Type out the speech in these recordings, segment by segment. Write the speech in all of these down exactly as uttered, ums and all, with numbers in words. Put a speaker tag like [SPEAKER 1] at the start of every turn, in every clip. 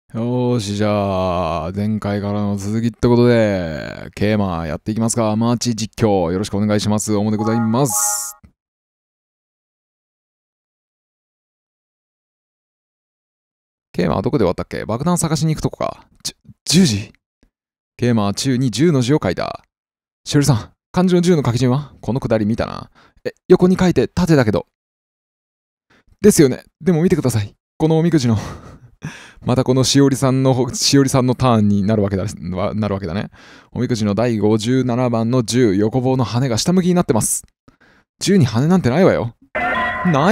[SPEAKER 1] よーし、じゃあ、前回からの続きってことで、ケーマやっていきますか。マーチ実況、よろしくお願いします。おもでございます。ケーマはどこで終わったっけ？爆弾探しに行くとこか。じゅ、じゅうじ。ケーマは中にじゅうの字を書いた。しおりさん、漢字のじゅうの書き順はこのくだり見たな。え、横に書いて縦だけど。ですよね。でも見てください。このおみくじの。またこのしおりさんの、しおりさんのターンになるわけだ、なるわけだね。おみくじのだいごじゅうななばんのじゅう、横棒の羽が下向きになってます。じゅうに羽なんてないわよ。ない？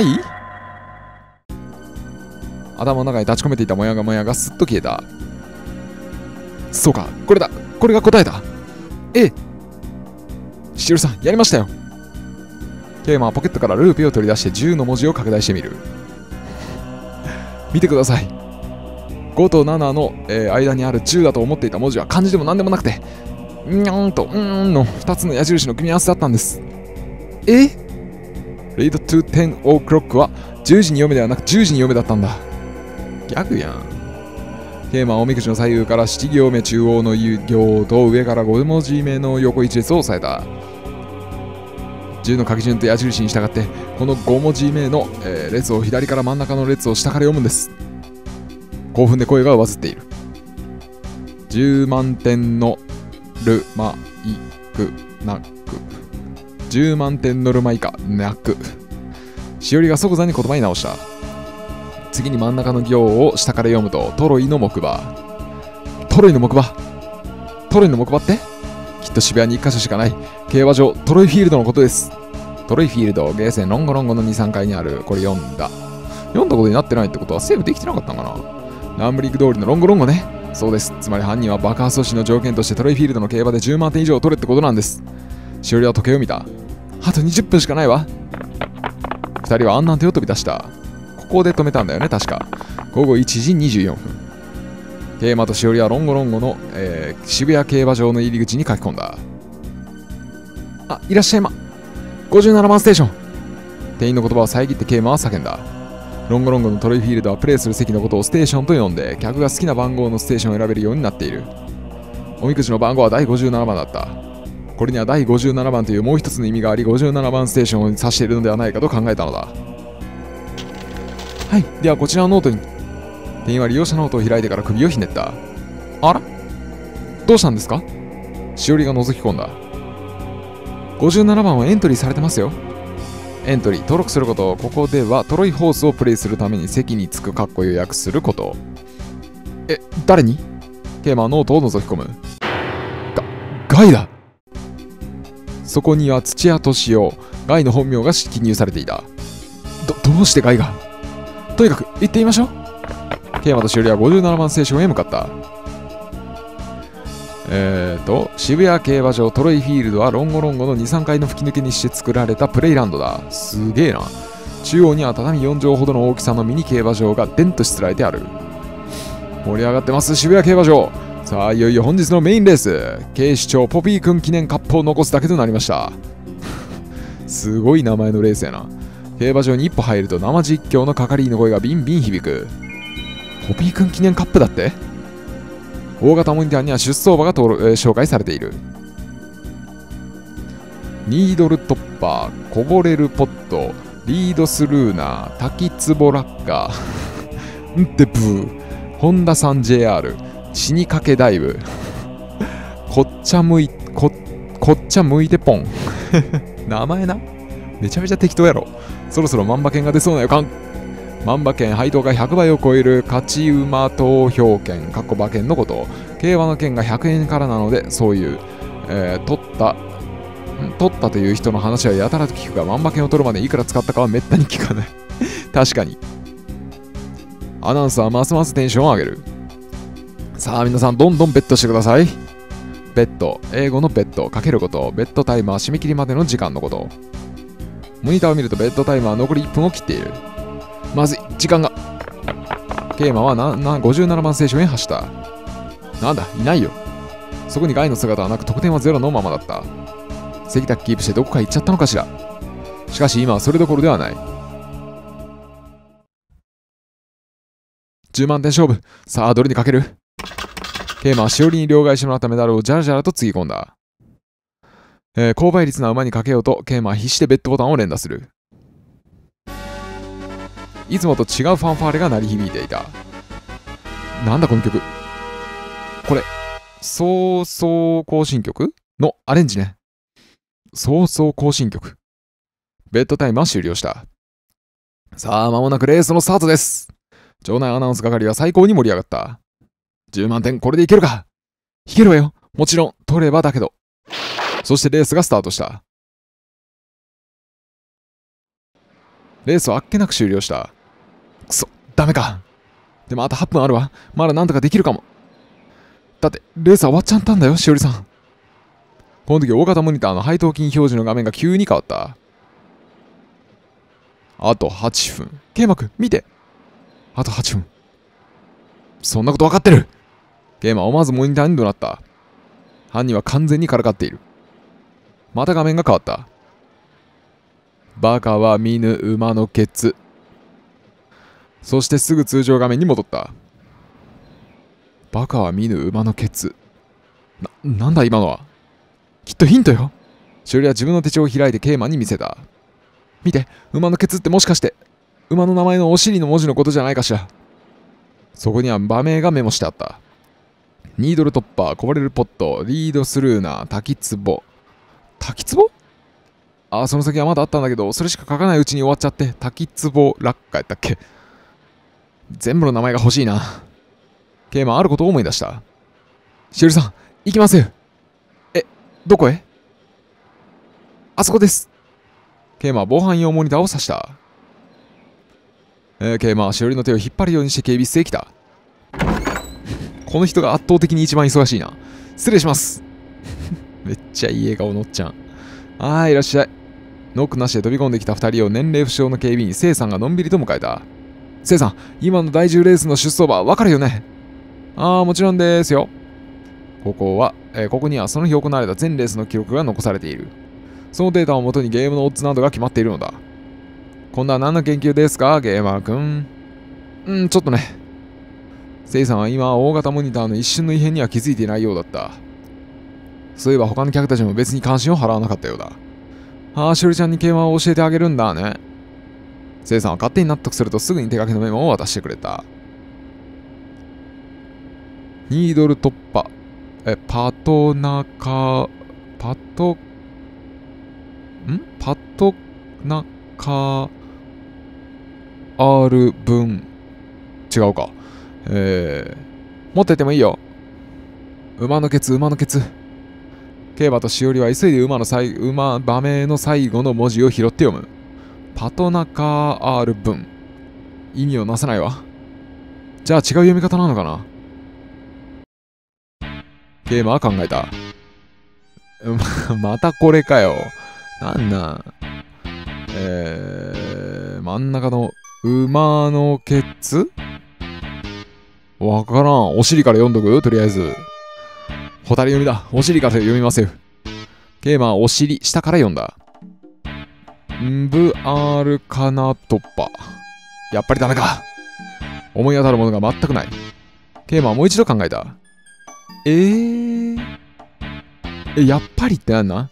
[SPEAKER 1] 頭の中に立ち込めていたもやがもやがすっと消えた。そうか、これだ。これが答えだ。ええ。しおりさん、やりましたよ。ケイマはポケットからルーペを取り出してじゅうの文字を拡大してみる。見てください。ごとななの、えー、間にあるじゅうだと思っていた文字は漢字でも何でもなくて、にゃーんとうーんのふたつの矢印の組み合わせだったんです。え ?Read to じゅう o'clock はじゅうじに読めではなくじゅうじに読めだったんだ。ギャグやん。ケーマはおみくじの左右からなな行目中央の行と上からご文字目の横一列を押さえた。じゅうの書き順と矢印に従ってこのご文字目の、えー、列を左から真ん中の列を下から読むんです。興奮で声が上ずっている。じゅうまんてんのるまいくなく。じゅうまんてんのるまいかなく。しおりが即座に言葉に直した。次に真ん中の行を下から読むと、トロイの木馬。トロイの木馬トロイの木馬ってきっと渋谷にいっかしょしかない競馬場トロイフィールドのことです。トロイフィールド、ゲーセンロンゴロンゴのに、さんがいにある。これ読んだ。読んだことになってないってことはセーブできてなかったんかな。ランブリック通りのロンゴロンゴね。そうです。つまり犯人は爆破阻止の条件としてトロイフィールドの競馬でじゅうまんてん以上を取れってことなんです。しおりは時計を見た。あとにじゅっぷんしかないわ。ふたりはあんなん手を飛び出した。ここで止めたんだよね、確か。ごごいちじにじゅうよんぷん。ケイマとしおりはロンゴロンゴの、えー、渋谷競馬場の入り口に書き込んだ。あ、いらっしゃいま。ごじゅうななばんステーション。店員の言葉を遮ってケイマは叫んだ。ロンゴロンゴのトロイフィールドはプレイする席のことをステーションと呼んで、客が好きな番号のステーションを選べるようになっている。おみくじの番号はだいごじゅうななばんだった。これにはだいごじゅうななばんというもう一つの意味があり、ごじゅうななばんステーションを指しているのではないかと考えたのだ。はい、ではこちらのノートに。店員は利用者ノートを開いてから首をひねった。あら？どうしたんですか？しおりが覗き込んだ。ごじゅうななばんはエントリーされてますよ。エントリー登録すること。ここではトロイホースをプレイするために席に着く括弧予約すること。え、誰に？ケーマはノートを覗き込む。が、ガイだ。そこには土屋敏夫、ガイの本名が記入されていた。ど、どうしてガイが？とにかく行ってみましょう。ケーマとしおりはごじゅうななばんステーションへ向かった。えーと、渋谷競馬場トロイフィールドはロンゴロンゴのに、さんがいの吹き抜けにして作られたプレイランドだ。すげえな。中央には畳よんじょうほどの大きさのミニ競馬場がデンとしつられてある。盛り上がってます渋谷競馬場。さあいよいよ本日のメインレース、警視庁ポピーくん記念カップを残すだけとなりました。すごい名前のレースやな。競馬場に一歩入ると生実況の係員の声がビンビン響く。ポピーくん記念カップだって。大型モニターには出走馬が登録、えー、紹介されている。ニードルトッパー、こぼれるポット、リードスルーナー、滝壺ラッカー、んってブー、ホンダさんジェイアール、死にかけダイブ、こっちゃ向い、こ、こっちゃ向いてポン。名前な。めちゃめちゃ適当やろ。そろそろ万馬券が出そうな予感。万馬券配当がひゃくばいを超える勝ち馬投票券、かっこ馬券のこと。競馬の券がひゃくえんからなので、そういう、えー、取った、取ったという人の話はやたらと聞くが、万馬券を取るまでいくら使ったかはめったに聞かない。確かに。アナウンスはますますテンションを上げる。さあ皆さん、どんどんベットしてください。ベット、英語のベット、かけること、ベッドタイマー締め切りまでの時間のこと。モニターを見るとベッドタイマー残りいっぷんを切っている。まずい、時間が。ケーマはななごじゅうななばんステーションへ走った。なんだ、いないよ。そこにガイの姿はなく、得点はゼロのままだった。席だけキープしてどこか行っちゃったのかしら。しかし今はそれどころではない。 じゅうまんてん勝負。さあ、どれにかける？ケイマはしおりに両替してもらったメダルをジャラジャラとつぎ込んだ。えー、高倍率な馬にかけようと、ケイマは必死でベッドボタンを連打する。いつもと違うファンファーレが鳴り響いていた。なんだこの曲。これ、早々行進曲のアレンジね。早々行進曲。ベッドタイムは終了した。さあ、間もなくレースのスタートです。場内アナウンス係は最高に盛り上がった。じゅうまんてん、これでいけるか？いけるわよ。もちろん、取ればだけど。そしてレースがスタートした。レースはあっけなく終了した。くそ、ダメか。でもあとはっぷんあるわ。まだなんとかできるかも。だって、レースは終わっちゃったんだよ、しおりさん。この時、大型モニターの配当金表示の画面が急に変わった。あとはっぷん。ケイマくん、見て。あとはっぷん。そんなこと分かってる。ケイマは思わずモニターに怒鳴った。犯人は完全にからかっている。また画面が変わった。バカは見ぬ馬のケツ。そしてすぐ通常画面に戻った。バカは見ぬ馬のケツ。な、なんだ今のは。きっとヒントよ。しおりは自分の手帳を開いてケイマに見せた。見て、馬のケツってもしかして、馬の名前のお尻の文字のことじゃないかしら。そこには馬名がメモしてあった。ニードルトッパー、こぼれるポット、リードスルーナー、滝壺。滝壺？ああ、その先はまだあったんだけど、それしか書かないうちに終わっちゃって、滝壺落下やったっけ？全部の名前が欲しいな。ケイマはあることを思い出した。しおりさん、行きますよ。え、どこへ？あそこです。ケイマは防犯用モニターを指した。えー、ケイマはしおりの手を引っ張るようにして警備室へ来た。この人が圧倒的に一番忙しいな。失礼します。めっちゃいい笑顔のっちゃん。あー、いらっしゃい。ノックなしで飛び込んできたふたりを年齢不詳の警備員、セイさんがのんびりと迎えた。セイさん、今の第じゅうレースの出走馬わかるよね？あー、もちろんですよ。ここは、えー、ここにはその日行われた全レースの記録が残されている。そのデータをもとにゲームのオッズなどが決まっているのだ。今度は何の研究ですか、ゲーマーくん。うん、ちょっとね。セイさんは今、大型モニターの一瞬の異変には気づいていないようだった。そういえば他の客たちも別に関心を払わなかったようだ。ああ、しおりちゃんに競馬を教えてあげるんだね。セイさんは勝手に納得するとすぐに手書きのメモを渡してくれた。ニードル突破。え、パトナカ、パト、んパトナカ、R 分。違うか。えー、持っててもいいよ。馬のケツ、馬のケツ。競馬としおりは急いで馬の最馬馬名の最後の文字を拾って読む。パトナカー R 文。意味をなさないわ。じゃあ違う読み方なのかな。ゲーマーは考えた。またこれかよ。なんなん。えー、真ん中の馬のケツ？わからん。お尻から読んどく？とりあえず。ホタル読みだ。お尻から読みますよ。ゲーマーはお尻、下から読んだ。んぶあるかな突破。やっぱりダメか。思い当たるものが全くない。ゲーマーはもう一度考えた。えー。え、やっぱりってなんなん？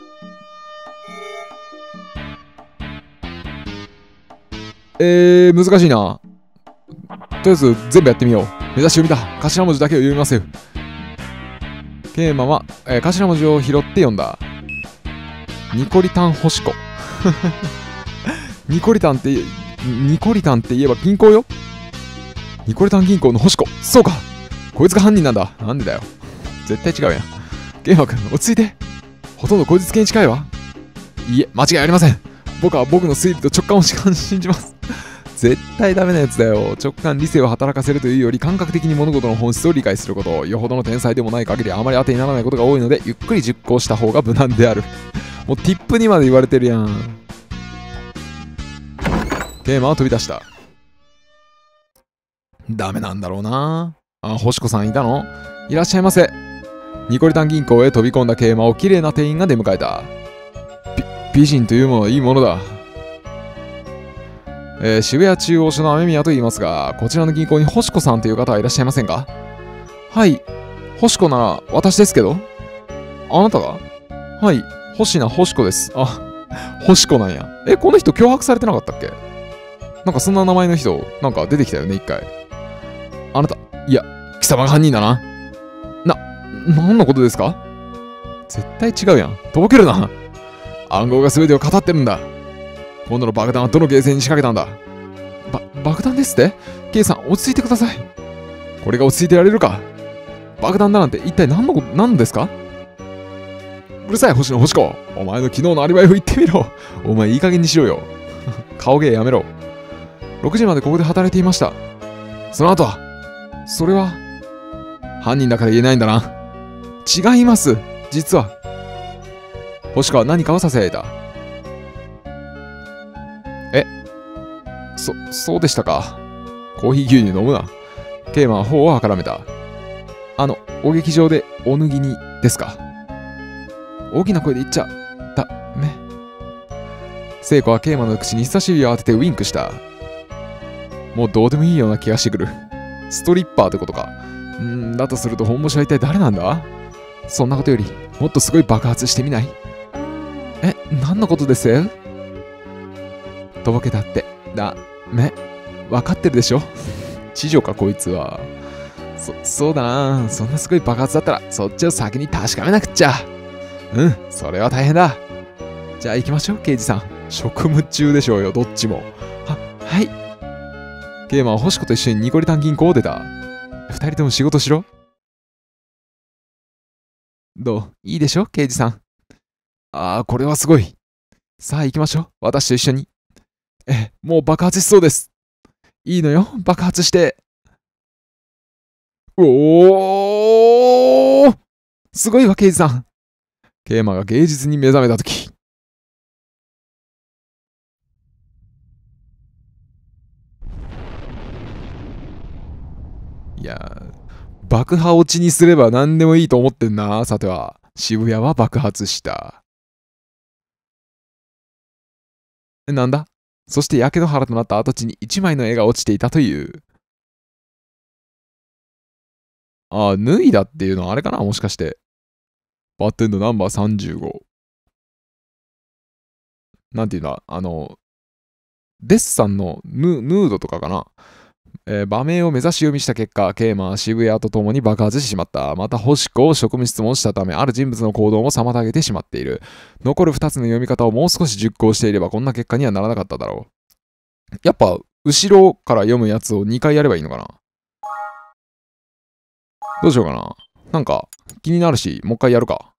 [SPEAKER 1] えー、難しいな。とりあえず全部やってみよう。目指し読みだ。頭文字だけを読みますよ。ケーマは、えー、頭文字を拾って読んだ。ニコリタン星子。ニコリタンって、ニコリタンって言えば銀行よ。ニコリタン銀行の星子。そうか。こいつが犯人なんだ。なんでだよ。絶対違うやん。ケーマ君、落ち着いて。ほとんどこいつ系に近いわ。いいえ、間違いありません。僕は僕の推理と直感を信じます。絶対ダメなやつだよ。直感、理性を働かせるというより感覚的に物事の本質を理解すること。よほどの天才でもない限りあまり当てにならないことが多いので、ゆっくり実行した方が無難である。もうティップにまで言われてるやん。テーマは飛び出した。ダメなんだろうな。あ、星子さんいたの？いらっしゃいませ。ニコリタン銀行へ飛び込んだケーマを綺麗な店員が出迎えた。美人というものはいいものだ。 えー、渋谷中央署の雨宮と言いますが、こちらの銀行に星子さんという方はいらっしゃいませんか？はい。星子なら私ですけど。あなたが？はい。星名星子です。あ、星子なんや。え、この人脅迫されてなかったっけ？なんかそんな名前の人、なんか出てきたよね、一回。あなた、いや、貴様が犯人だな。な、何のことですか？絶対違うやん。とぼけるな。暗号が全てを語ってるんだ。今度の爆弾はどのゲーセンに仕掛けたんだ？ば、爆弾ですって？ケイさん、落ち着いてください。これが落ち着いてられるか？爆弾だなんて一体何のこと、何ですか？うるさい、星野星子。お前の昨日のアリバイを言ってみろ。お前いい加減にしろよ。顔芸やめろ。ろくじまでここで働いていました。その後は？それは、犯人だから言えないんだな。違います。実は。星子は何かをささやいた。え、そ、そうでしたか。コーヒー牛乳飲むな。ケイマは頬をはからめた。あの、お劇場でお脱ぎにですか。大きな声で言っちゃダメ。聖子はケイマの口に人差し指を当ててウインクした。もうどうでもいいような気がしてくる。ストリッパーってことか。うーん、だとすると本ボシは一体誰なんだ？そんなことよりもっとすごい爆発してみない？え、何のことです？とぼけたって。だめ。わかってるでしょ？知女かこいつは。そ、そうだな。そんなすごい爆発だったらそっちを先に確かめなくっちゃ。うん、それは大変だ。じゃあ行きましょう、刑事さん。職務中でしょうよ、どっちも。は、はい。ケイマは星子と一緒にニコリタン銀行を出た。二人とも仕事しろ。どう？いいでしょ、刑事さん。ああ、これはすごい。さあ行きましょう、私と一緒に。え、もう爆発しそうです。いいのよ、爆発して。おー！すごいわ、刑事さん。ケイマが芸術に目覚めたとき。いや、爆破落ちにすれば何でもいいと思ってんな、さては。渋谷は爆発した。え、なんだ？そして焼け野原となった跡地に一枚の絵が落ちていたという。ああ、脱いだっていうのはあれかな、もしかして。バッテンドナンバーさんじゅうご。なんていうんだ、あの、デッサンのヌヌードとかかな。えー、場面を目指し読みした結果、ケイマは渋谷と共に爆発してしまった。また、星子を職務質問したため、ある人物の行動も妨げてしまっている。残るふたつの読み方をもう少し熟考していれば、こんな結果にはならなかっただろう。やっぱ、後ろから読むやつをにかいやればいいのかな。どうしようかな。なんか、気になるし、もう一回やるか。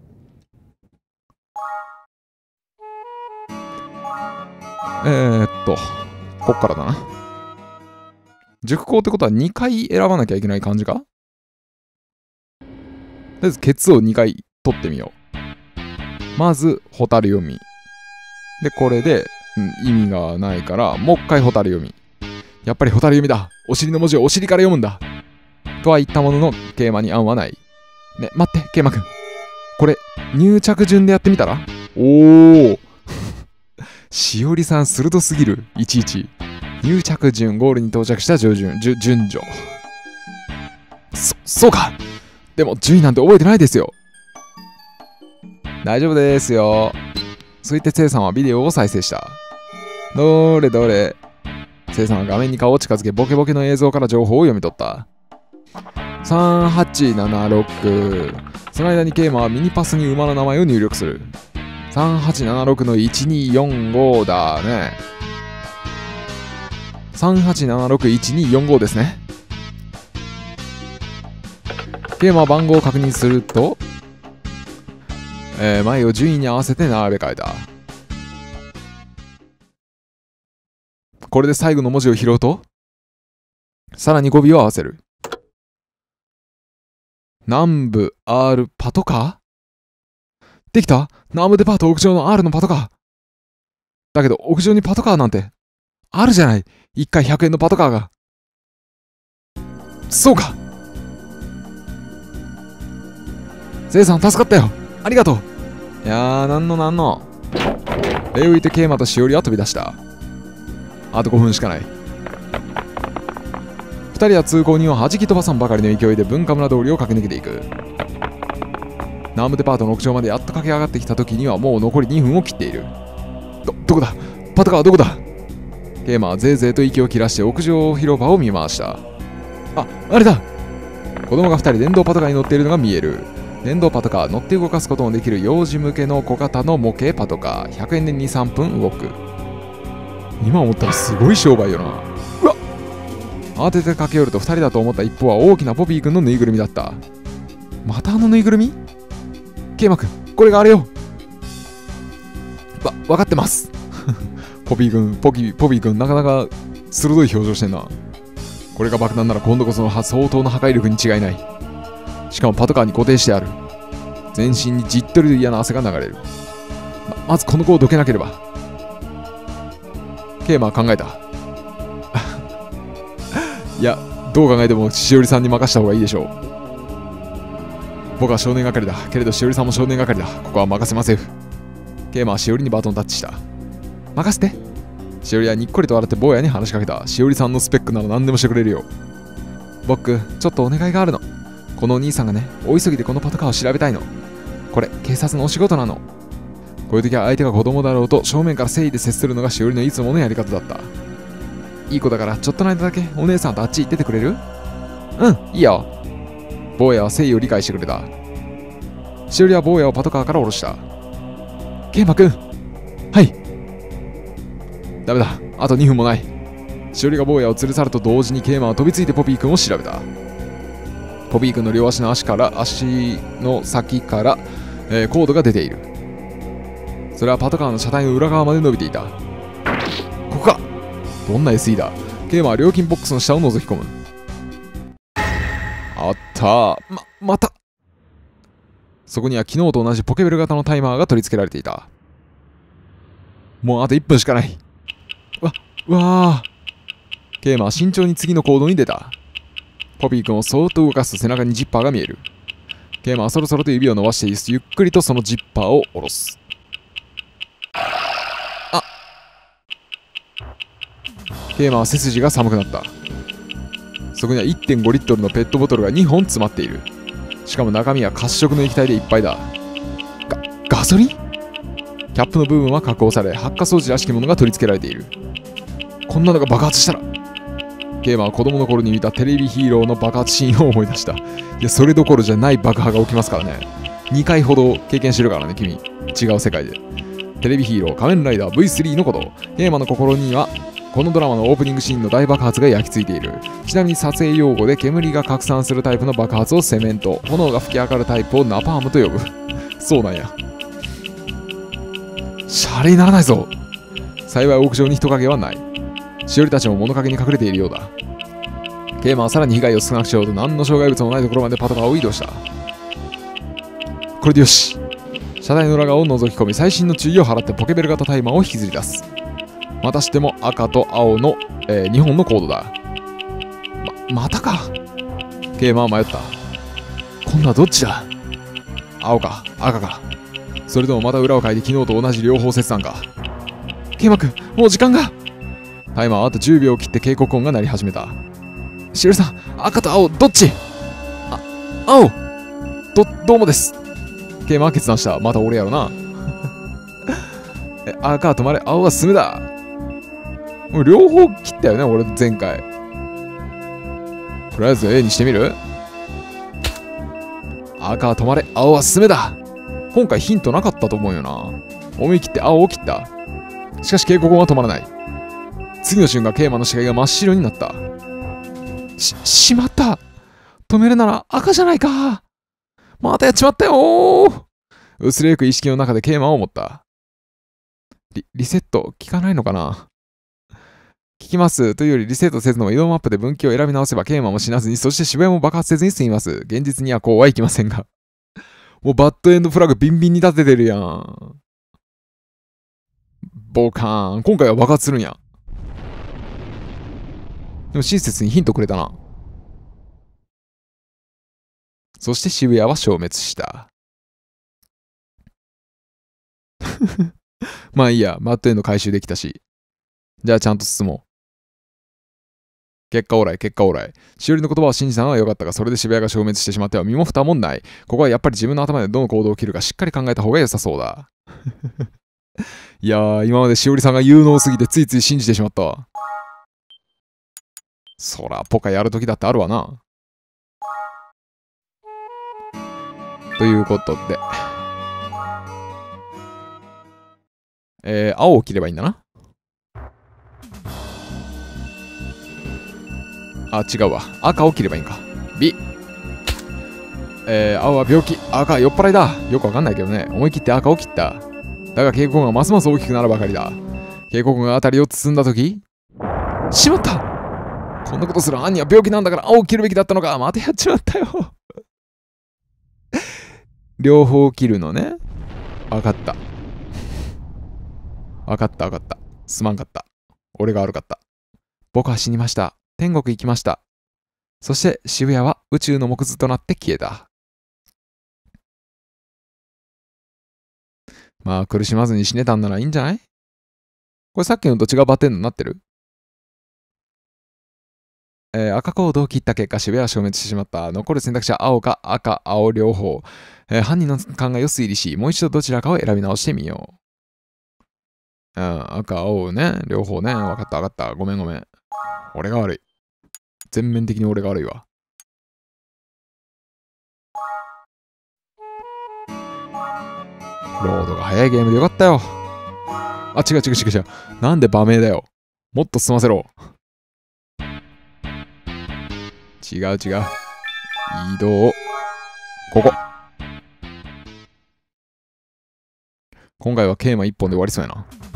[SPEAKER 1] えーっと、こっからだな。熟考ってことはにかい選ばなきゃいけない感じか？とりあえず、ケツをにかい取ってみよう。まず、ホタル読み。で、これで、うん、意味がないから、もう一回ホタル読み。やっぱりホタル読みだ。お尻の文字をお尻から読むんだ。とは言ったものの、ケイマに案はない。ね、待って、ケイマくん。これ、入着順でやってみたら？おー。しおりさん、鋭すぎる。いちいち。入着順、ゴールに到着した順順、順序。そ、そうか。でも、順位なんて覚えてないですよ。大丈夫ですよ。そう言って、セイさんはビデオを再生した。どれどれ。セイさんは画面に顔を近づけ、ボケボケの映像から情報を読み取った。さんはちななろく。その間にケイマはミニパスに馬の名前を入力する。さんはちななろくのいちによんごだね。さんはちななろくいちによんごですね。ケイマは番号を確認すると、えー、前を順位に合わせて並べ替えた。これで最後の文字を拾うと、さらに語尾を合わせる。南部 R パトカー？できた？南部デパート屋上の R のパトカー。だけど屋上にパトカーなんてあるじゃない。いっかいひゃくえんのパトカーが。そうか。セイさん助かったよ。ありがとう。いやー、なんのなんの。礼を言ってケイマとしおりは飛び出した。 あとごふんしかない。ふたりは通行人を弾き飛ばさんばかりの勢いで文化村通りを駆け抜けていく。南部デパートの屋上までやっと駆け上がってきた時にはもう残りにふんを切っている。ど、どこだ、パトカーはどこだ。ケイマはぜいぜいと息を切らして屋上広場を見回した。あ、あれだ。子供がふたり電動パトカーに乗っているのが見える。電動パトカー、乗って動かすことのできる幼児向けの小型の模型パトカー。ひゃくえんでに、さんぷん動く。今思ったらすごい商売よな。うわっ、慌てて駆け寄るとふたりだと思った一方は大きなポピー君のぬいぐるみだった。またあのぬいぐるみ？ケイマ君、これがあれよ。わ、分かってます。ポピー君、ポキ、ポピー君、なかなか鋭い表情してんな。これが爆弾なら今度こその相当な破壊力に違いない。しかもパトカーに固定してある。全身にじっとりと嫌な汗が流れる。ま、まずこの子をどけなければ。ケイマは考えた。いや、どう考えてもしおりさんに任した方がいいでしょう。僕は少年係だ。けれどしおりさんも少年係だ。ここは任せません。ケイマはしおりにバトンタッチした。任せて。しおりはにっこりと笑って坊やに話しかけた。しおりさんのスペックなら何でもしてくれるよ。僕、ちょっとお願いがあるの。このお兄さんがね、大急ぎでこのパトカーを調べたいの。これ、警察のお仕事なの。こういう時は相手が子供だろうと正面から誠意で接するのがしおりのいつものやり方だった。いい子だからちょっとの間だけお姉さんとあっち行っててくれる？うん、いいよ。坊やは誠意を理解してくれた。しおりは坊やをパトカーから降ろした。ケイマくん。はい。ダメだ。あとにふんもない。しおりが坊やを連れ去ると同時にケイマは飛びついてポピーくんを調べた。ポピーくんの両足の足から足の先から、えー、コードが出ている。それはパトカーの車体の裏側まで伸びていた。ここか。どんな エスイー だ。ケイマは料金ボックスの下を覗き込む。あったー。ま、また。そこには昨日と同じポケベル型のタイマーが取り付けられていた。もうあといっぷんしかない。わ、うわー。ケイマは慎重に次の行動に出た。ポピー君をそーっと動かすと背中にジッパーが見える。ケイマはそろそろと指を伸ばしてゆっくりとそのジッパーを下ろす。あ、ケイマは背筋が寒くなった。そこには いってんごリットルのペットボトルがにほん詰まっている。しかも中身は褐色の液体でいっぱいだ。ガ、ガソリン？キャップの部分は加工され、発火装置らしきものが取り付けられている。こんなのが爆発したら。ケイマは子供の頃に見たテレビヒーローの爆発シーンを思い出した。いや、それどころじゃない爆破が起きますからね。にかいほど経験してるからね、君。違う世界で。テレビヒーロー、仮面ライダー ブイスリー のこと。ケイマの心には、このドラマのオープニングシーンの大爆発が焼き付いている。ちなみに撮影用語で煙が拡散するタイプの爆発をセメント、炎が吹き上がるタイプをナパームと呼ぶ。そうなんや。シャレにならないぞ。幸い屋上に人影はない。しおりたちも物陰に隠れているようだ。ケイマはさらに被害を少なくしようと何の障害物もないところまでパトカーを移動した。これでよし。車体の裏側を覗き込み最新の注意を払ってポケベル型タイマーを引きずり出す。またしても赤と青の、えー、にほんのコードだ。ま、またか。ケイマは迷った。今度はどっちだ。青か赤か。それともまた裏を変えて昨日と同じ両方切断か。ケイマくん、もう時間が。タイマーはあとじゅうびょうを切って警告音が鳴り始めた。しおりさん、赤と青どっち。あ、青。ど、どうもです。ケイマは決断した。また俺やろな。え、赤は止まれ、青は進めだ。もう両方切ったよね、俺前回。とりあえず A にしてみる。赤は止まれ、青は進めだ。今回ヒントなかったと思うよな。思い切って青を切った。しかし警告音は止まらない。次の瞬間、ケイマの視界が真っ白になった。し、しまった。止めるなら赤じゃないか。またやっちまったよー。薄れゆく意識の中でケイマは思った。リ、リセット効かないのかな。聞きますというよりリセットせずの移動マップで分岐を選び直せばケイマも死なずに、そして渋谷も爆発せずに済みます。現実にはこうはいきませんが。もうバッドエンドフラグビンビンに立ててるやん。ボカーン。今回は爆発するんや。でも親切にヒントくれたな。そして渋谷は消滅した。まあいいや、バッドエンド回収できたし。 じゃあちゃんと進もう。結果オーライ、結果オーライ。しおりの言葉を信じたのは良かったが、それで渋谷が消滅してしまっては身も蓋もない。ここはやっぱり自分の頭でどの行動を切るかしっかり考えた方が良さそうだ。いやー、今までしおりさんが有能すぎてついつい信じてしまったわ。そら、ポカやるときだってあるわな。ということで。えー、青を切ればいいんだな。あ、違うわ。赤を切ればいいんか。B。えー、青は病気。赤は酔っ払いだ。よくわかんないけどね。思い切って赤を切った。だが警告音がますます大きくなるばかりだ。警告音が辺りを包んだとき、しまった！こんなことする犯人は病気なんだから青を切るべきだったのか。またやっちまったよ。両方切るのね。わかった。わかったわかった。すまんかった。俺が悪かった。僕は死にました。天国行きました。そして渋谷は宇宙の木図となって消えた。まあ苦しまずに死ねたんならいいんじゃない？これさっきのと違うバッテンになってる？えー、赤コードを切った結果、渋谷は消滅してしまった。残る選択肢は青か赤、青両方。えー、犯人の考えを推理し、もう一度どちらかを選び直してみよう。うん、赤、青ね。両方ね。わかったわかった。ごめんごめん。俺が悪い。全面的に俺が悪いわ。ロードが早いゲームでよかったよ。あ、違う違う違う違う。なんで場名だよ。もっと進ませろ。違う違う。移動。ここ。今回はケーマ一本で終わりそうや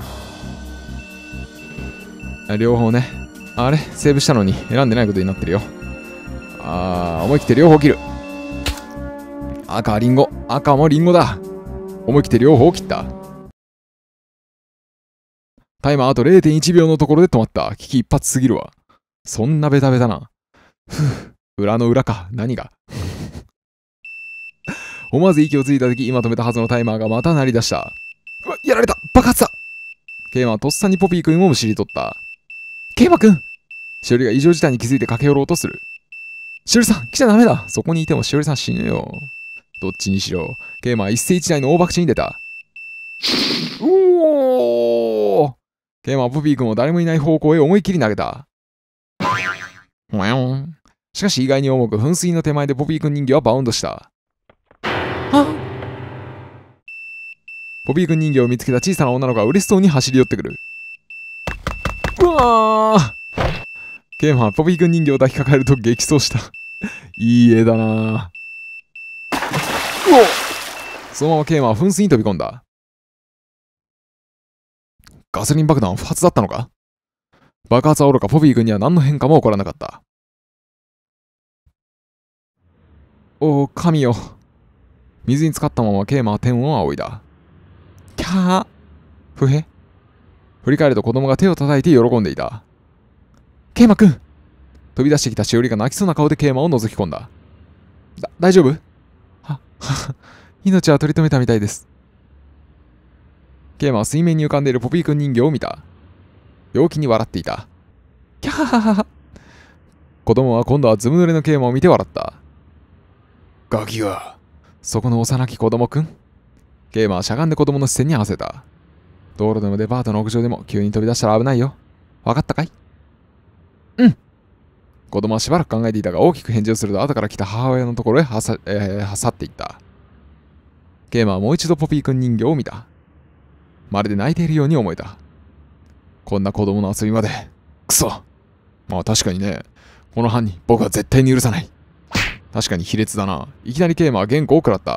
[SPEAKER 1] な。両方ね。あれセーブしたのに選んでないことになってるよ。あー、思い切って両方切る。赤、リンゴ。赤もリンゴだ。思い切って両方切った。タイマーあと れいてんいち 秒のところで止まった。危機一髪すぎるわ。そんなベタベタな。ふぅ、裏の裏か。何が思わず息をついた時、今止めたはずのタイマーがまた鳴り出した。うわ、やられた！爆発だ！ケイマはとっさにポピー君をむしり取った。ケイマ君！しおりが異常事態に気づいて駆け寄ろうとする。しおりさん、来ちゃダメだ！そこにいてもしおりさん死ぬよ。どっちにしろ、ケイマは一世一代の大爆死に出た。うおー！ケイマはポピー君を誰もいない方向へ思い切り投げた。しかし意外に重く噴水の手前でポピー君人形はバウンドした。はっ！ポピー君人形を見つけた小さな女の子が嬉しそうに走り寄ってくる。うわー！ケイマはポピー君人形を抱きかかえると激走した。いい絵だなぁ。うお！そのままケイマは噴水に飛び込んだ。ガソリン爆弾は不発だったのか？爆発はおろかポピー君には何の変化も起こらなかった。おお、神よ。水に浸かったままケイマは天を仰いだ。キャー。ふへ。振り返ると子供が手を叩いて喜んでいた。ケイマくん！飛び出してきたしおりが泣きそうな顔でケイマを覗き込んだ。だ、大丈夫？は、はは、命は取り留めたみたいです。ケイマは水面に浮かんでいるポピー君人形を見た。陽気に笑っていた。キャハハハハ。子供は今度はずぶ濡れのケイマを見て笑った。ガキが。そこの幼き子供くん。ケイマはしゃがんで子供の視線に合わせた。道路でもデパートの屋上でも急に飛び出したら危ないよ。わかったかい？うん。子供はしばらく考えていたが大きく返事をすると後から来た母親のところへはさ、えー、去っていった。ケイマはもう一度ポピー君人形を見た。まるで泣いているように思えた。こんな子供の遊びまで。くそ。まあ確かにね。この犯人僕は絶対に許さない。確かに卑劣だな。いきなりケイマは原稿を食らった。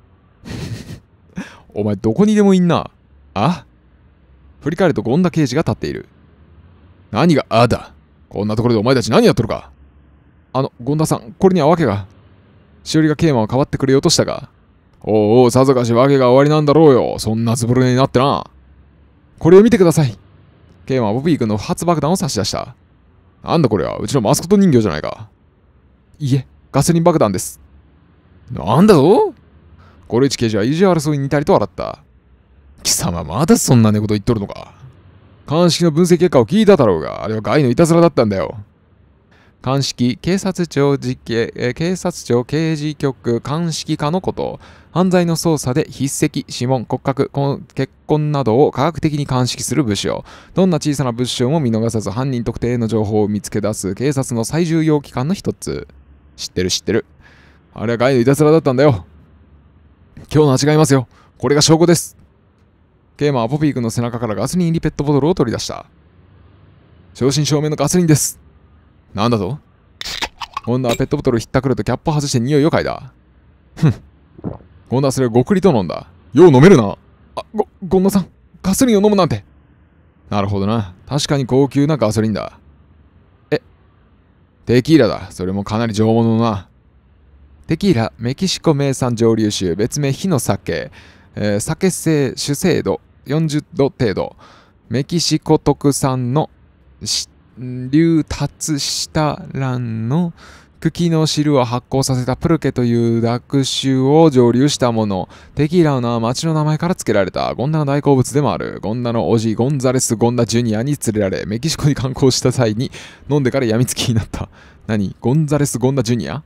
[SPEAKER 1] お前どこにでもいんな。あ？振り返ると権田刑事が立っている。何があだ。こんなところでお前たち何やっとるか。あの、権田さん、これには訳が。しおりがケイマをかばってくれようとしたが。おうおう、さぞかし訳が終わりなんだろうよ。そんなつぶれになってな。これを見てください。ケイマはポピー君の不発爆弾を差し出した。なんだこれは、うちのマスコット人形じゃないか。いえ、ガソリン爆弾です。なんだぞ。ゴルイチ刑事は意地悪そうに似たりと笑った。貴様まだそんな寝言言っとるのか。 鑑識の分析結果を聞いただろうが、あれは害のいたずらだったんだよ。鑑識、警察庁実刑、えー警察庁刑事局鑑識課のこと。犯罪の捜査で筆跡、指紋、骨格、こ血痕などを科学的に鑑識する部署。どんな小さな物証も見逃さず犯人特定の情報を見つけ出す警察の最重要機関の一つ。知ってる知ってる。あれは害のいたずらだったんだよ。今日のは違いますよ。これが証拠です。ケイマはポピー君の背中からガソリン入りペットボトルを取り出した。正真正銘のガソリンです。なんだと？今度はペットボトルをひったくるとキャップを外して匂いを嗅いだ。ふん。今度はそれをごくりと飲んだ。よう飲めるな。あ、ご、ゴンナさん、ガソリンを飲むなんて。なるほどな。確かに高級なガソリンだ。え、テキーラだ。それもかなり上物のな。テキーラ、メキシコ名産蒸留酒、別名火の酒、えー、酒精主精度よんじゅうど程度、メキシコ特産の流達した蘭の茎の汁を発酵させたプルケという濁酒を蒸留したもの。テキーラの名は町の名前から付けられた。ゴンダの大好物でもある。ゴンダの叔父ゴンザレス・ゴンダジュニアに連れられ、メキシコに観光した際に飲んでから病みつきになった。何？ゴンザレス・ゴンダジュニア？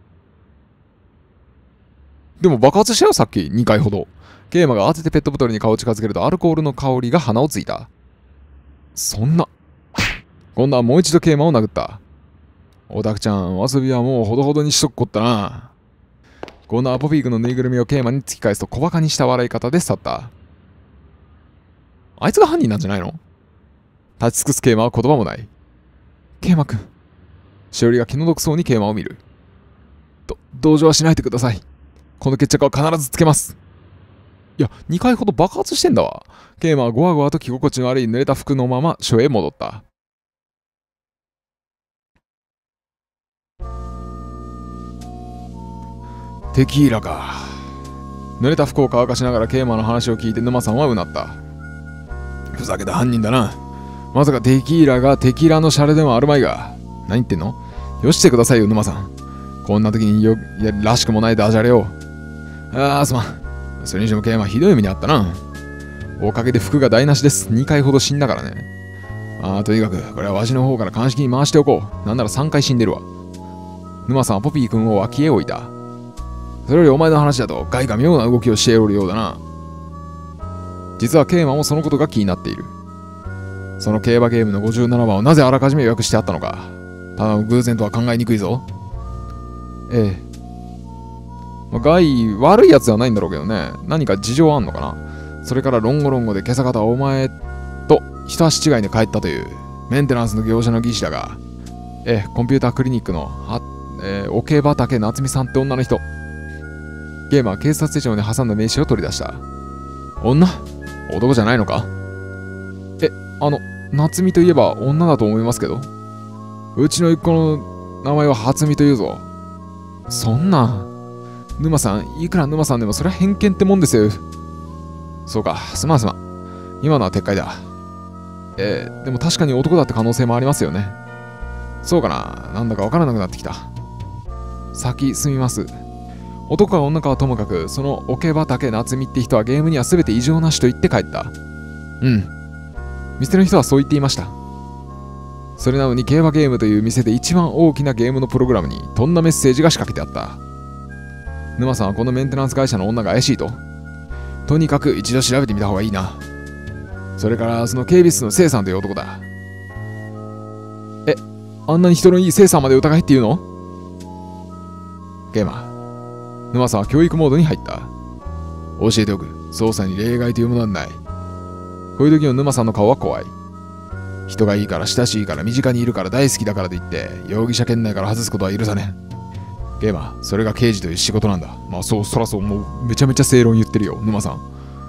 [SPEAKER 1] でも爆発したよ、さっきにかいほど。ケイマが当ててペットボトルに顔を近づけるとアルコールの香りが鼻をついた。そんな。今度はもう一度ケイマを殴った。オタクちゃん、お遊びはもうほどほどにしとっこったな。今度はポピー君のぬいぐるみをケイマに突き返すと小馬鹿にした笑い方で去った。あいつが犯人なんじゃないの？立ち尽くすケイマは言葉もない。ケイマ君。しおりが気の毒そうにケイマを見る。ど、同情はしないでください。この決着は必ずつけます。いや、にかいほど爆発してんだわ。ケイマはゴワゴワと着心地の悪い濡れた服のまま署へ戻った。テキーラか。濡れた服を乾かしながらケイマの話を聞いて沼さんはうなった。ふざけた犯人だな。まさかテキーラがテキーラのシャレでもあるまいが。何言ってんの？よしてくださいよ、沼さん。こんな時によ、いや、らしくもないダジャレを。ああ、すまん。それにしてもケイマはひどい目にあったな。おかげで服が台無しです。にかいほど死んだからね。ああ、とにかく、これはわしの方から鑑識に回しておこう。なんならさんかい死んでるわ。沼さんはポピー君を脇へ置いた。それよりお前の話だと、ガイが妙な動きをしておるようだな。実はケイマもそのことが気になっている。その競馬ゲームのごじゅうななばんをなぜあらかじめ予約してあったのか。ただの偶然とは考えにくいぞ。ええ。まあ、ガイ、悪いやつではないんだろうけどね。何か事情あんのかな。それからロンゴロンゴで今朝方お前と一足違いで帰ったというメンテナンスの業者の技師だが、ええ、コンピュータークリニックのは、えー、桶畑夏美さんって女の人。ゲームは警察手帳に挟んだ名刺を取り出した。女？男じゃないのか？え、あの、夏美といえば女だと思いますけど。うちの一個の名前は初美というぞ。そんな。沼さん、いくら沼さんでもそれは偏見ってもんですよ。そうか、すまんすまん。今のは撤回だ。えー、でも確かに男だって可能性もありますよね。そうかな、なんだかわからなくなってきた。先進みます。男か女かはともかく、その桶畑夏美って人はゲームには全て異常なしと言って帰った。うん。店の人はそう言っていました。それなのに競馬ゲームという店で一番大きなゲームのプログラムにとんだメッセージが仕掛けてあった。沼さんはこのメンテナンス会社の女が怪しいと。とにかく一度調べてみた方がいいな。それからその警備室のセイさんという男だ。え、あんなに人のいいセイさんまで疑いっていうの？ゲーマー。沼さんは教育モードに入った。教えておく。捜査に例外というものはない。こういう時の沼さんの顔は怖い。人がいいから親しいから身近にいるから大好きだからといって容疑者圏内から外すことは許さねん。ゲーマー、それが刑事という仕事なんだ。まあそう、そらそう、もうめちゃめちゃ正論言ってるよ、沼さん。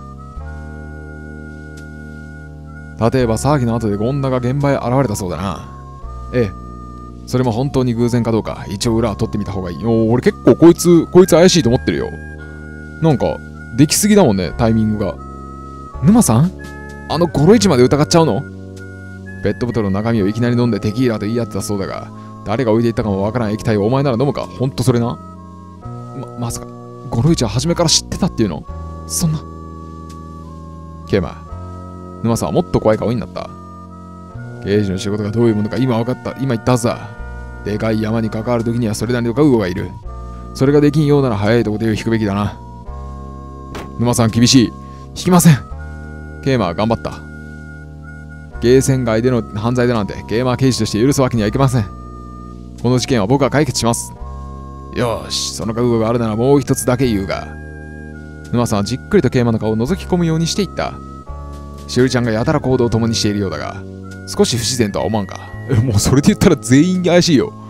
[SPEAKER 1] 例えば騒ぎの後でゴンダが現場へ現れたそうだな。ええ。それも本当に偶然かどうか、一応裏を取ってみた方がいい。お俺結構こいつ、こいつ怪しいと思ってるよ。なんか、できすぎだもんね、タイミングが。沼さん？あのゴロイチまで疑っちゃうの？ペットボトルの中身をいきなり飲んでテキーラと言い合ってたそうだが、誰が置いていったかもわからん液体をお前なら飲むか？ほんとそれな。ま、まさか、ゴロイチは初めから知ってたっていうの？そんな。ケイマ、沼さんはもっと怖い顔になった。 刑事の仕事がどういうものか今分かった。今言ったはずだ。でかい山に関わるときにはそれなりの覚悟がいる。それができんようなら早いとこで引くべきだな。沼さん厳しい。引きません。ケイマは頑張った。ゲーセン外での犯罪だなんてゲーマー刑事として許すわけにはいけません。この事件は僕は解決します。よし、その覚悟があるならもう一つだけ言うが。沼さんはじっくりとケイマの顔を覗き込むようにしていった。しおりちゃんがやたら行動を共にしているようだが、少し不自然とは思わんか。もうそれで言ったら全員怪しいよ。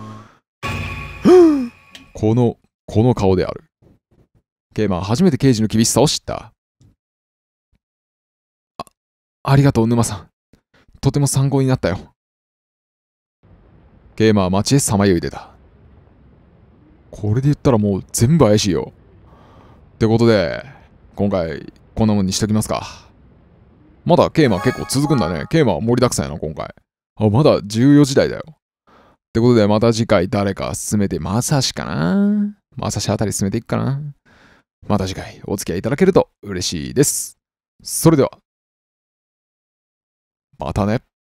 [SPEAKER 1] この、この顔である。ケイマは初めて刑事の厳しさを知った。あ、ありがとう沼さん。とても参考になったよ。ケイマは街へさまよい出た。これで言ったらもう全部怪しいよ。ってことで、今回こんなもんにしときますか。まだケイマ結構続くんだね。ケイマは盛りだくさんやな、今回。あ、まだじゅうよじ台だよ。ってことで、また次回誰か進めて、まさしかなまさしあたり進めていくかな。また次回お付き合いいただけると嬉しいです。それでは、またね。